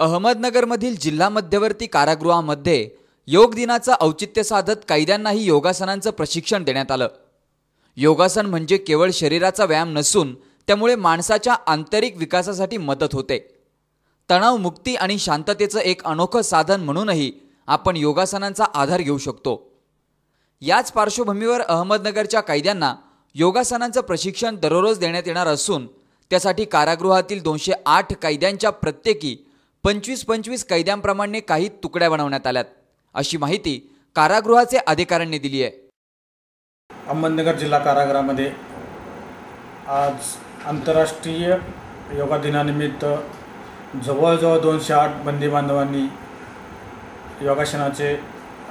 अहमदनगरमधील जिल्हा मध्यवर्ती कारागृहामध्ये योग दिनाचं औचित्य साधत कैद्यांनाही योगासनांचं प्रशिक्षण देण्यात आलं। योगासन म्हणजे केवळ शरीराचा व्यायाम नसून त्यामुळे माणसाच्या आंतरिक विकासासाठी मदत होते। तणाव मुक्ती आणि शांततेचं एक अनोखं साधन म्हणूनही आपण योगासनांचा आधार घेऊ शकतो। याच पार्श्वभूमीवर अहमदनगरच्या कैद्यांना योगासनांचं प्रशिक्षण दररोज देण्यात येणार असून त्यासाठी कारागृहातील 208 कैद्यांच्या प्रत्येकी 25-25 कैद्यांप्रमाणे काही तुकड्या बनवण्यात आल्यात, अशी माहिती कारागृहाचे अधिकाऱ्यांनी दिली आहे। अहमदनगर जिल्हा कारागृहामध्ये आज आंतरराष्ट्रीय योगा दिनानिमित्त जवळजवळ 208 बंदी बांधवांनी योगासनाचे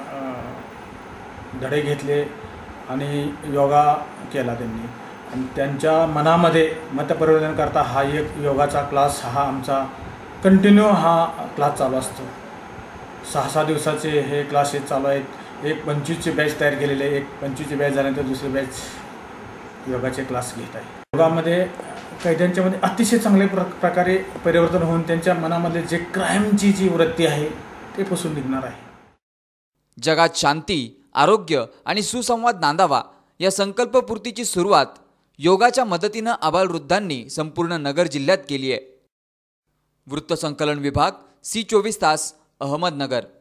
धडे घेतले आणि योगा केला त्यांनी आणि त्यांच्या मनामध्ये मतपरिवर्तन करता हा एक योगाचा क्लास हा आमचा कंटिन्यू हा क्लास चालू असतो। 6-6 दिवसाचे हे क्लासेस चालू आहेत। एक 25ची बॅच तयार केलेली आहे। एक 25ची बॅच झाल्यानंतर दुसरी बॅच योगाचे क्लास घेत आहे। योगामध्ये कैद्यांच्यामध्ये अतिशय चांगल्या प्रकारे परिवर्तन होऊन त्यांच्या मनामध्ये जे क्राईमची जी वृत्ती आहे ते पुसून निघणार आहे। जगात शांती, आरोग्य आणि सुसंवाद नांदावा या संकल्पपूर्तीची सुरुवात योगाच्या मदतीनं आबालवृद्धांनी संपूर्ण नगर जिल्ह्यात केली आहे। वृत्तसंकलन विभाग, C24 तास, अहमदनगर।